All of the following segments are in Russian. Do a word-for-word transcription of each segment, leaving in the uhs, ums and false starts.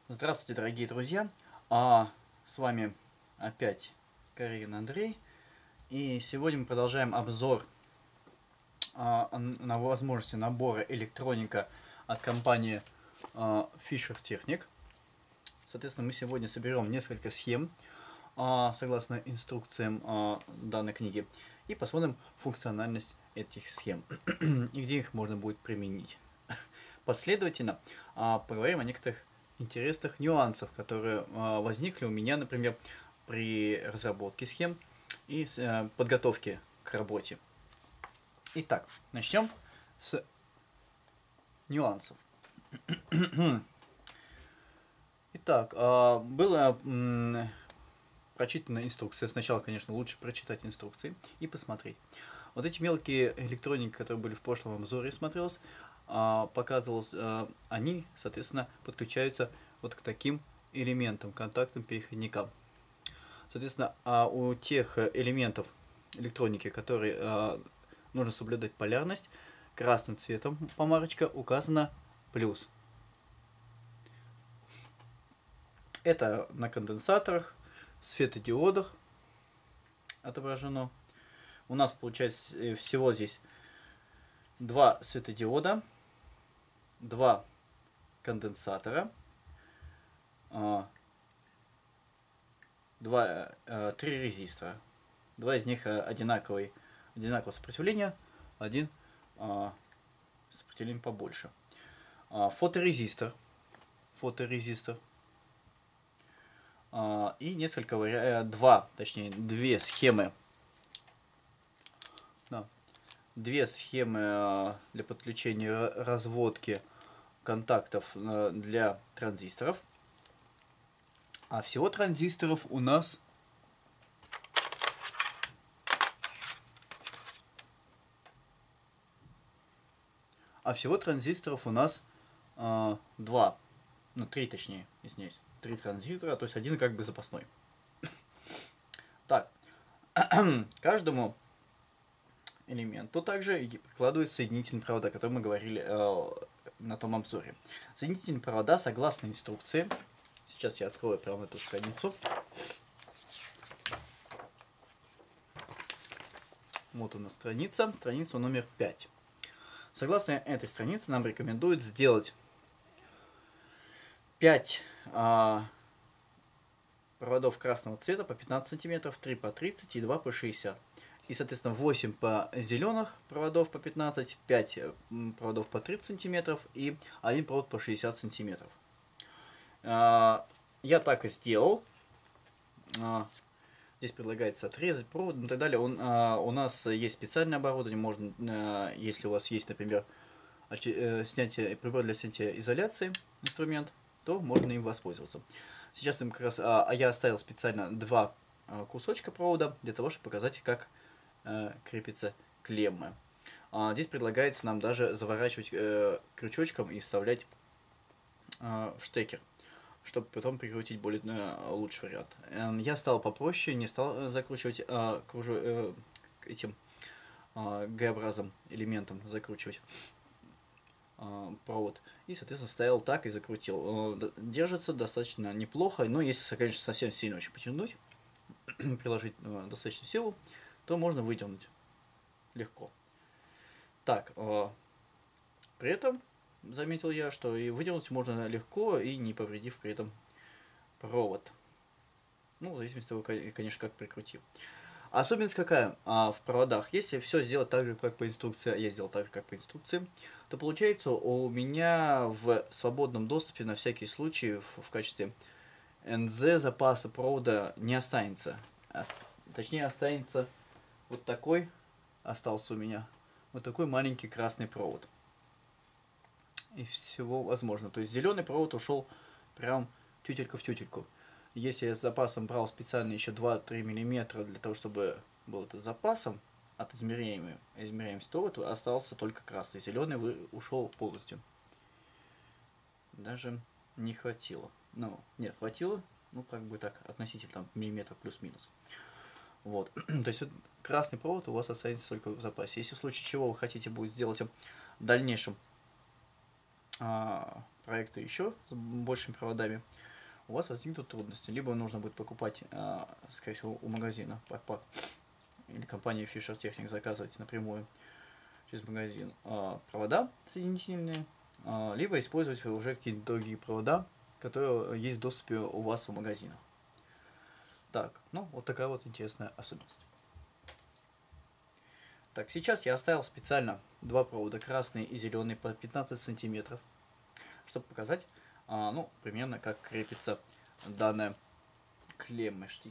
Здравствуйте, дорогие друзья! А, с вами опять Карин Андрей. И сегодня мы продолжаем обзор а, на возможности набора электроника от компании а, Fisher Technic. Соответственно, мы сегодня соберем несколько схем а, согласно инструкциям а, данной книги и посмотрим функциональность этих схем и где их можно будет применить. Последовательно а, поговорим о некоторых интересных нюансов, которые а, возникли у меня, например, при разработке схем и а, подготовке к работе. Итак, начнем с нюансов. Итак, а, была м, прочитана инструкция. Сначала, конечно, лучше прочитать инструкции и посмотреть. Вот эти мелкие электроники, которые были в прошлом обзоре, смотрелось, показывалось, они, соответственно, подключаются вот к таким элементам, контактным переходникам. Соответственно, у тех элементов электроники, которые нужно соблюдать полярность, красным цветом помарочка указана плюс. Это на конденсаторах, светодиодах отображено. У нас получается всего здесь два светодиода, два конденсатора, два, три резистора. Два из них одинаковые, одинакового сопротивления, один сопротивление побольше. Фоторезистор, фоторезистор и несколько, два, точнее, две схемы. Две схемы для подключения разводки контактов для транзисторов. А всего транзисторов у нас А всего транзисторов у нас э, два. Ну, три точнее, извиняюсь. Три транзистора, то есть один как бы запасной. Так, каждому элементу также прикладываются соединительные провода, о которых мы говорили э, на том обзоре. Соединительные провода, согласно инструкции, сейчас я открою прямо эту страницу. Вот она страница, страница номер пять. Согласно этой странице нам рекомендуют сделать пять э, проводов красного цвета по пятнадцать сантиметров, три по тридцать и два по шестьдесят. И, соответственно, восемь по зеленых проводов по пятнадцать, пять проводов по тридцать сантиметров и один провод по шестьдесят сантиметров. Я так и сделал. Здесь предлагается отрезать провод и так далее. Он, у нас есть специальное оборудование. Можно, если у вас есть, например, снятие, прибор для снятия изоляции, инструмент, то можно им воспользоваться. Сейчас как раз, а я оставил специально два кусочка провода для того, чтобы показать, как крепится клеммы. А здесь предлагается нам даже заворачивать э, крючочком и вставлять э, в штекер, чтобы потом прикрутить более э, лучший вариант. Э, я стал попроще, не стал закручивать э, кружу, э, этим э, Г-образным элементом закручивать э, провод. И, соответственно, вставил так и закрутил. Э, держится достаточно неплохо, но если, конечно, совсем сильно очень потянуть, приложить э, достаточно силу, то можно вытянуть легко. Так, э, при этом заметил я, что и вытянуть можно легко и не повредив при этом провод. Ну, в зависимости от того, конечно, как прикрутил. Особенность какая а, в проводах? Если все сделать так же, как по инструкции, я сделал так же, как по инструкции, то получается у меня в свободном доступе на всякий случай в, в качестве эн зэ запаса провода не останется. А, точнее, останется вот такой, остался у меня, вот такой маленький красный провод. И всего возможно. То есть зеленый провод ушел прям тютелька в тютельку. Если я с запасом брал специально еще два-три миллиметра для того, чтобы был это с запасом от измеряемой, измеряемости, то вот остался только красный. Зеленый ушел полностью. Даже не хватило. Ну, нет, хватило, ну как бы так, относительно там, миллиметра плюс-минус. Вот. То есть красный провод у вас останется только в запасе. Если в случае чего вы хотите будет сделать в дальнейшем а, проекты еще с большими проводами, у вас возникнут трудности. Либо нужно будет покупать, а, скорее всего, у магазина пак-пак или компании Fisher Technic заказывать напрямую через магазин а, провода соединительные, а, либо использовать уже какие-то другие провода, которые есть в доступе у вас в магазинах. Так, ну вот такая вот интересная особенность. Так, сейчас я оставил специально два провода, красный и зеленый, по пятнадцать сантиметров, чтобы показать, а, ну, примерно как крепится данная клемма, штекеры.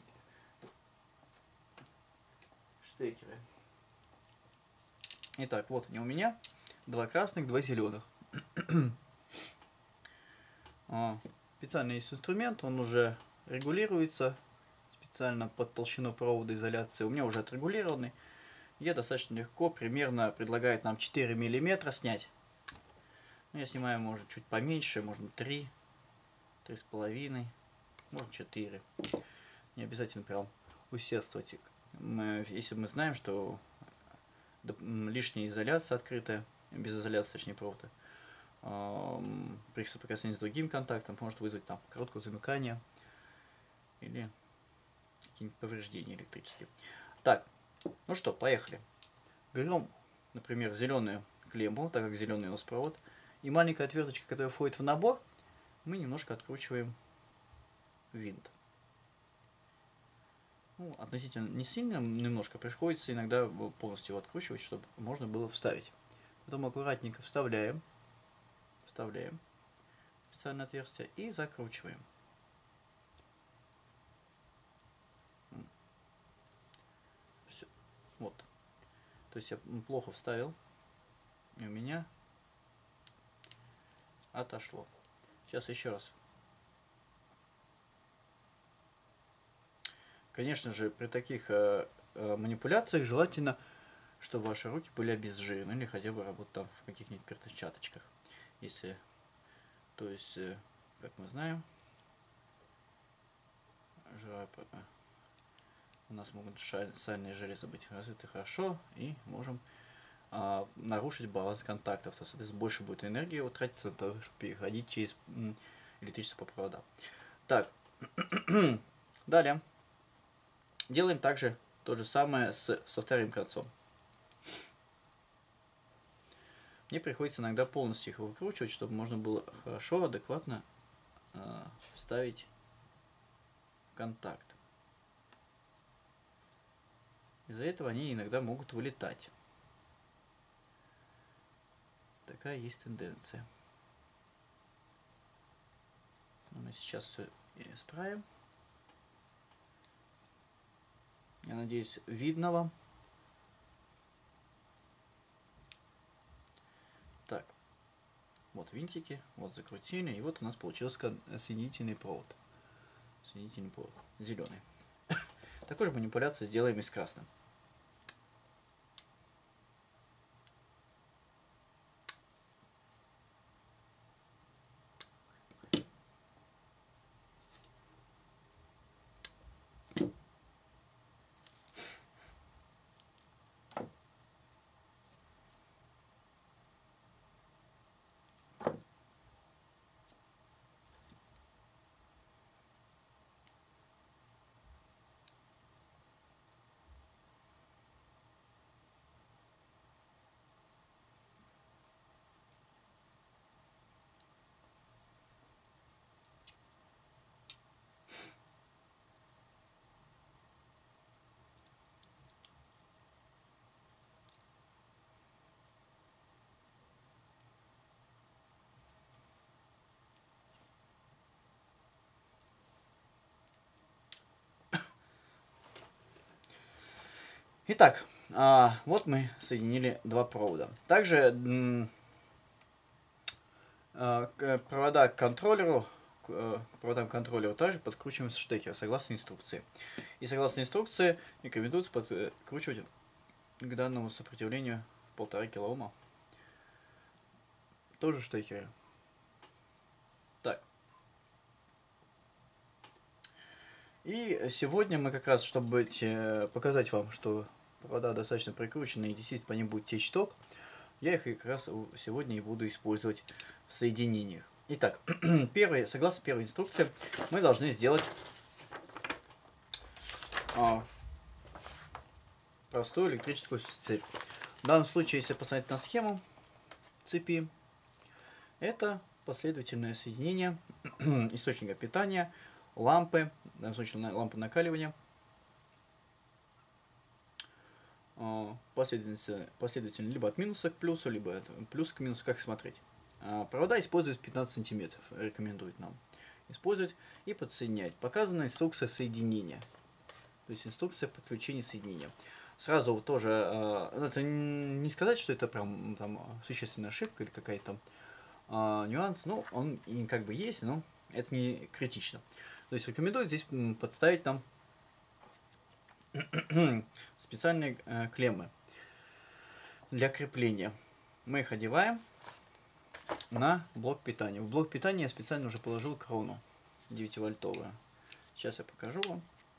Итак, вот они у меня, два красных, два зеленых. а, специальный есть инструмент, он уже регулируется специально под толщину провода изоляции, у меня уже отрегулированный. Я достаточно легко, примерно предлагает нам четыре миллиметра снять. Ну, я снимаю, может, чуть поменьше, можно три, три с половиной, может, четыре. Не обязательно прям усердствовать. Мы, если мы знаем, что лишняя изоляция открытая, без изоляции, точнее, провода, при соприкосновении с другим контактом может вызвать там короткое замыкание или какие-нибудь повреждения электрические. Так, ну что, поехали. Берем, например, зеленую клемму, так как зеленый у нас провод, и маленькая отверточка, которая входит в набор, мы немножко откручиваем винт. Ну, относительно не сильно, немножко приходится иногда полностью его откручивать, чтобы можно было вставить. Потом аккуратненько вставляем, вставляем в специальное отверстие и закручиваем. Все. Вот. То есть я плохо вставил, и у меня отошло. Сейчас еще раз. Конечно же, при таких э, э, манипуляциях желательно, чтобы ваши руки были обезжирены или хотя бы работать там в каких-нибудь перчаточках. Если, то есть, э, как мы знаем, жира, у нас могут сальные железы быть развиты хорошо, и можем а, нарушить баланс контактов. Соответственно, больше будет энергии вот тратиться на то, чтобы переходить через электричество по проводам. Так, далее. Делаем также то же самое с, со вторым концом. Мне приходится иногда полностью их выкручивать, чтобы можно было хорошо, адекватно э, вставить контакт. Из-за этого они иногда могут вылетать. Такая есть тенденция. Но мы сейчас все исправим. Я надеюсь, видно вам. Так, вот винтики, вот закрутили, и вот у нас получился соединительный провод. Соединительный провод, зеленый. Такой же манипуляцию сделаем и с красным. Итак, а, вот мы соединили два провода. Также а, к, провода к контроллеру, к, к проводам контроллера также подкручиваем штекер согласно инструкции. И согласно инструкции рекомендуется подкручивать к данному сопротивлению полтора килоома. Тоже штекеры. Так. И сегодня мы как раз, чтобы показать вам, что провода достаточно прикручены и действительно по ним будет течь ток, я их как раз сегодня и буду использовать в в соединениях. Итак, первый, согласно первой инструкции, мы должны сделать а, простую электрическую цепь. В данном случае, если посмотреть на схему цепи, это последовательное соединение источника питания, лампы, в данном случае лампы накаливания, последовательно, последовательно либо от минуса к плюсу, либо от плюса к минусу, как смотреть. Провода используют пятнадцать сантиметров, рекомендуют нам использовать и подсоединять. Показана инструкция соединения, то есть инструкция подключения соединения. Сразу тоже, это не сказать, что это прям там существенная ошибка или какая-то нюанс, ну, он и как бы есть, но это не критично. То есть рекомендую здесь подставить нам специальные э, клеммы для крепления. Мы их одеваем на блок питания. В блок питания я специально уже положил крону девятивольтовую. Сейчас я покажу вам.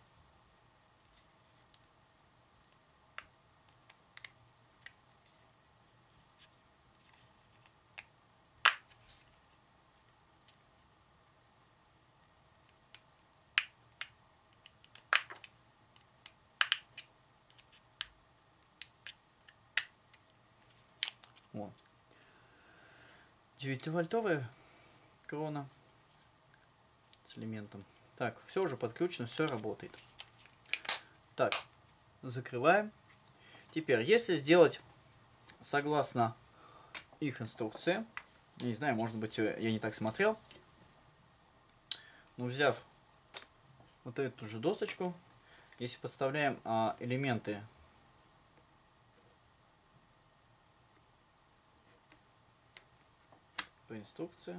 Вот. девятивольтовая крона с элементом. Так, все уже подключено, все работает. Так, закрываем. Теперь, если сделать согласно их инструкции, я не знаю, может быть, я не так смотрел, но взяв вот эту же досочку, если подставляем а, элементы по инструкции,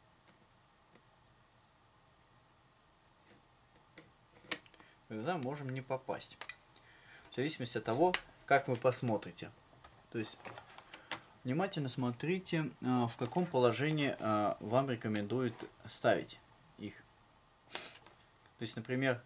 тогда можем не попасть. В зависимости от того, как вы посмотрите. То есть внимательно смотрите, в каком положении вам рекомендуют ставить их. То есть, например,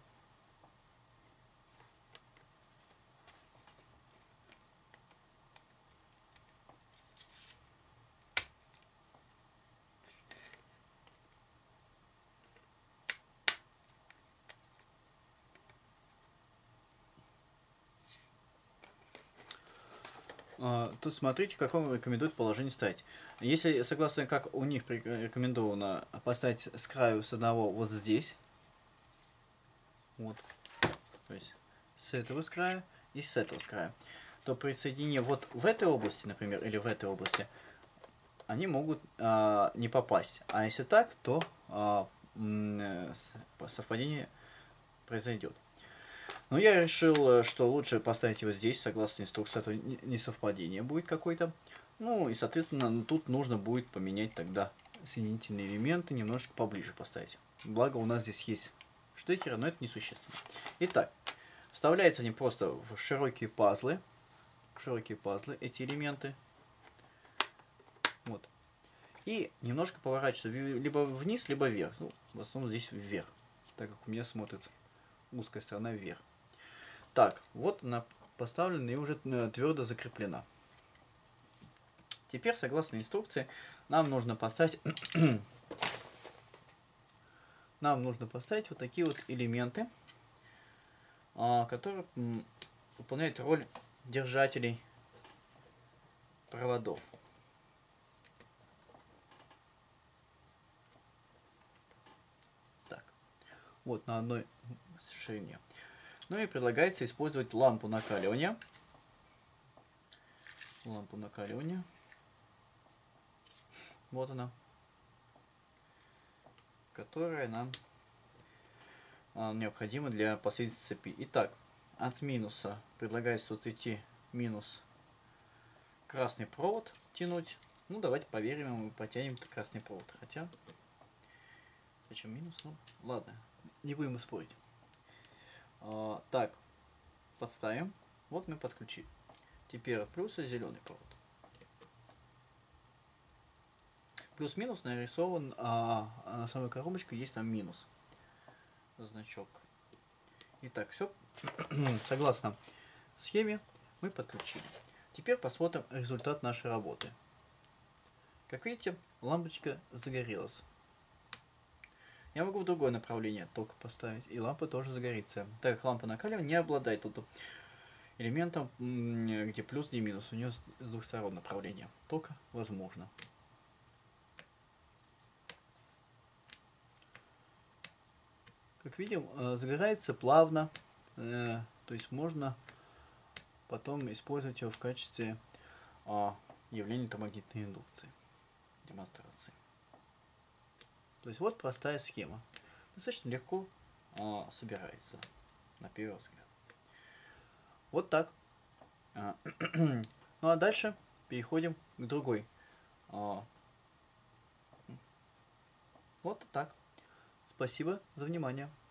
тут смотрите, в каком рекомендуют положение ставить. Если согласно как у них рекомендовано поставить с краю с одного вот здесь, вот, то есть с этого с края и с этого с края, то при соединении вот в этой области, например, или в этой области, они могут а, не попасть. А если так, то а, совпадение произойдет. Но я решил, что лучше поставить его здесь, согласно инструкции, а то несовпадение будет какое-то. Ну и, соответственно, тут нужно будет поменять тогда соединительные элементы, немножко поближе поставить. Благо у нас здесь есть штекеры, но это несущественно. Итак, вставляются они просто в широкие пазлы. Широкие пазлы, эти элементы. Вот. И немножко поворачиваются либо вниз, либо вверх. Ну, в основном здесь вверх, так как у меня смотрит узкая сторона вверх. Так, вот она поставлена и уже твердо закреплена. Теперь, согласно инструкции, нам нужно поставить нам нужно поставить вот такие вот элементы, которые выполняют роль держателей проводов. Так, вот на одной ширине. Ну и предлагается использовать лампу накаливания. Лампу накаливания. Вот она. Которая нам а, необходима для последствий цепи. Итак, от минуса предлагается вот идти минус красный провод тянуть. Ну, давайте поверим, мы потянем красный провод. Хотя, зачем минус? Ну, ладно, не будем спорить. А, так, подставим. Вот мы подключили. Теперь плюс и зеленый провод. Плюс-минус нарисован, а, а на самой коробочке есть там минус. Значок. Итак, все согласно схеме мы подключили. Теперь посмотрим результат нашей работы. Как видите, лампочка загорелась. Я могу в другое направление ток поставить, и лампа тоже загорится. Так как лампа накаливания не обладает тут элементом, где плюс, где минус. У нее с двух сторон направления тока возможно. Как видим, загорается плавно, то есть можно потом использовать его в качестве явления электромагнитной индукции, демонстрации. То есть вот простая схема. Достаточно легко а, собирается на первый взгляд. Вот так. А, ну а дальше переходим к другой. А, вот так. Спасибо за внимание.